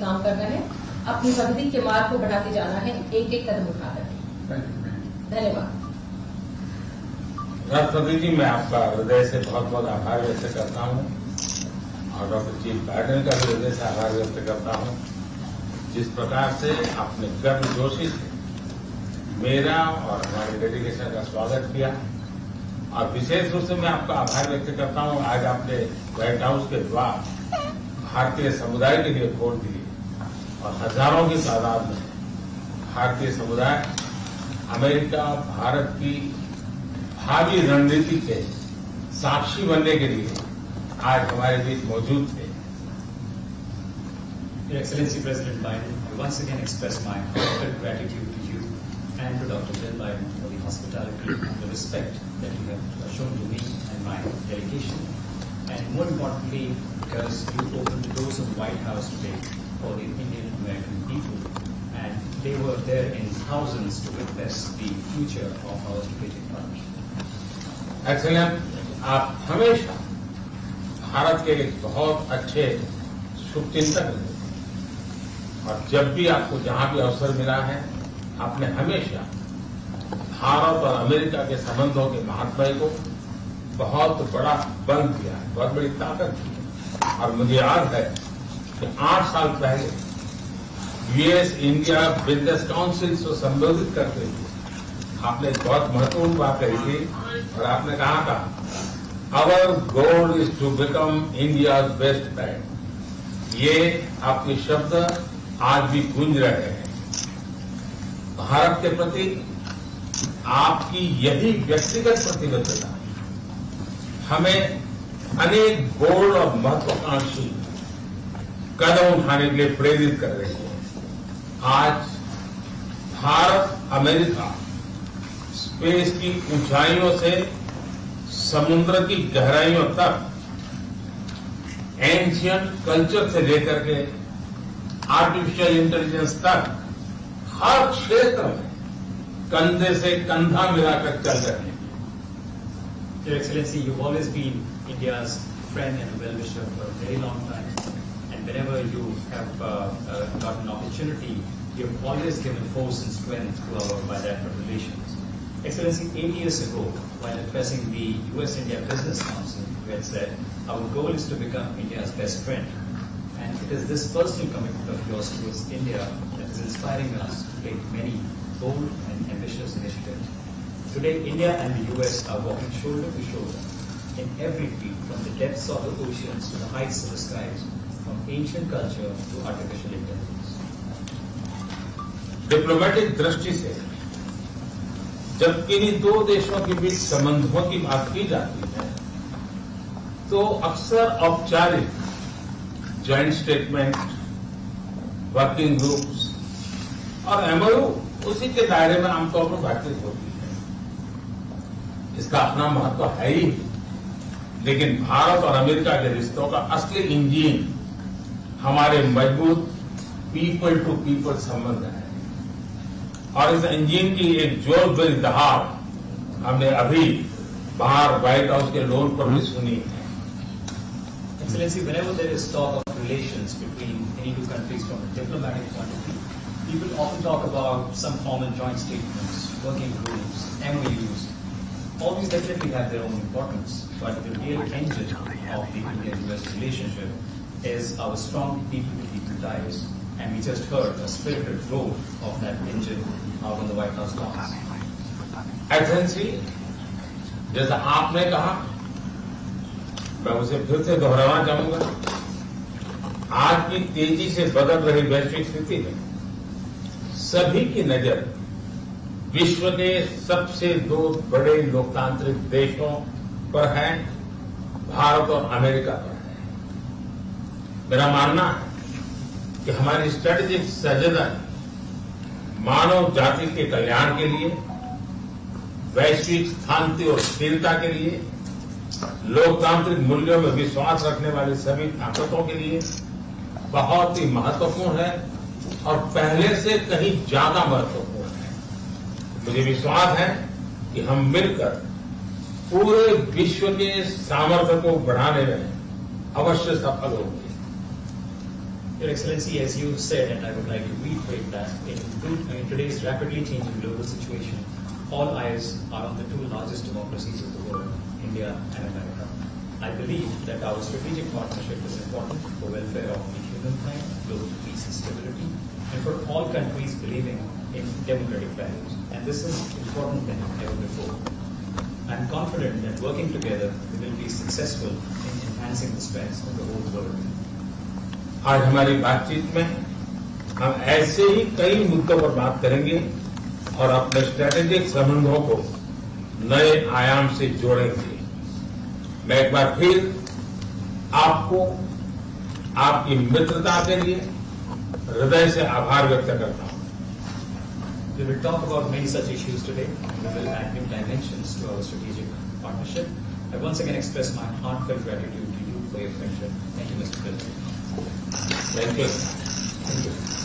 काम करना है, अपनी प्रगति के मार्ग को बढ़ाते जाना है, एक एक कदम उठाकर। धन्यवाद। राष्ट्रपति जी, मैं आपका हृदय से बहुत बहुत आभार व्यक्त करता हूं और डॉक्टर चीफ बाइडेन का भी हृदय से आभार व्यक्त करता हूं। जिस प्रकार से आपने गर्मजोशी से मेरा और हमारे डेलीगेशन का स्वागत किया, और विशेष रूप से मैं आपका आभार व्यक्त करता हूं, आज आपने व्हाइट हाउस के द्वार भारतीय समुदाय के लिए खोल दिए और हजारों की तादाद में भारतीय समुदाय अमेरिका भारत की भावी रणनीति के साक्षी बनने के लिए आज हमारे बीच मौजूद थे। Your Excellency President Biden, I once again express my heartfelt gratitude to you and to Dr. Jill Biden for the hospitality and the respect that you have shown to me and my delegation, and more importantly, because you opened the doors of the White House today for the Indian American people, and they were there in thousands to witness the future of our strategic partnership. Excellent, आप हमेशा भारत के एक बहुत अच्छे शुभचिंतक रहे और जब भी आपको जहां भी अवसर मिला है, आपने हमेशा भारत और अमेरिका के संबंधों के महात्म्य को बहुत बड़ा बल दिया है, बहुत बड़ी ताकत दी है। और मुझे याद है कि 8 साल पहले यूएस इंडिया बिजनेस काउंसिल को संबोधित करते हुए आपने एक बहुत महत्वपूर्ण बात कही थी और आपने कहा था, our goal is to become India best friend. ये आपके शब्द आज भी गूंज रहे हैं। भारत के प्रति आपकी यही व्यक्तिगत प्रतिबद्धता हमें अनेक बोल्ड और महत्वाकांक्षी कदम उठाने के लिए प्रेरित कर रही है। आज भारत अमेरिका स्पेस की ऊंचाइयों से समुद्र की गहराइयों तक, एंशियंट कल्चर से लेकर के आर्टिफिशियल इंटेलिजेंस तक हर क्षेत्र में कंधे से कंधा मिलाकर चल रहे हैं। Your Excellency, you've always been India's friend and well-wisher for a very long time, and whenever you have got an opportunity, you have always given force and strength to our bilateral relations. Excellency, 8 years ago, while addressing the U.S.-India Business Council, you had said, our goal is to become India's best friend. And it is this personal commitment of yours towards India that is inspiring us to take many bold and ambitious initiatives. Today, India and the U.S. are walking shoulder to shoulder in every field, from the depths of the oceans to the heights of the skies, from ancient culture to artificial intelligence. Diplomatic दृष्टि से जब किन्हीं दो देशों के बीच संबंधों की बात की जाती है, तो अक्सर औपचारिक ज्वाइंट स्टेटमेंट, वर्किंग ग्रुप्स और एमओयू उसी के दायरे में आमतौर पर बातचीत होती है। इसका अपना महत्व है ही, लेकिन भारत और अमेरिका के रिश्तों का असली इंजन हमारे मजबूत पीपल टू पीपल संबंध है। और इस इंजन की एक जोर भरी दहाड़ हमने अभी बाहर व्हाइट हाउस के लोन पर भी सुनी है। Excellency, whenever there is talk of relations between any two countries from a diplomatic point of view, people often talk about some formal joint statements, working groups, MOUs. All these definitely have their own importance, but the real engine of the India-US relationship is our strong people-to-people ties. And we just heard a spirited roar of that engine out on the White House grounds. Excellency, जैसा आपने कहा, मैं उसे फिर से दोहराना चाहूंगा। आज की तेजी से बदल रही वैश्विक स्थिति में सभी की नजर विश्व के सबसे 2 बड़े लोकतांत्रिक देशों पर है, भारत और अमेरिका पर है। मेरा मानना है कि हमारी स्ट्रेटेजिक साझेदारी मानव जाति के कल्याण के लिए, वैश्विक शांति और स्थिरता के लिए, लोकतांत्रिक मूल्यों में विश्वास रखने वाली सभी ताकतों के लिए बहुत ही महत्वपूर्ण है और पहले से कहीं ज्यादा महत्वपूर्ण है। मुझे विश्वास है कि हम मिलकर पूरे विश्व के सामर्थ्य को बढ़ाने में अवश्य सफल होंगे। Your Excellency, as you said, and I would like to reiterate that, in today's rapidly changing global situation, all eyes are on the two largest democracies of the world, India and America. I believe that our strategic partnership is important for welfare of the humankind, global peace and stability, and for all countries believing in democratic values. And this is important than ever before. I am confident that working together we will be successful in enhancing the strengths of the whole world. आज हमारी बातचीत में हम ऐसे ही कई मुद्दों पर बात करेंगे और अपने स्ट्रेटेजिक संबंधों को नए आयाम से जोड़ेंगे। मैं एक बार फिर आपको आपकी मित्रता के लिए हृदय से आभार व्यक्त करता हूं। We will talk about many such issues today, and we will add new dimensions to our strategic partnership. I once again express my heartfelt gratitude to you for your friendship. Thank you, Mr. President. Thank you.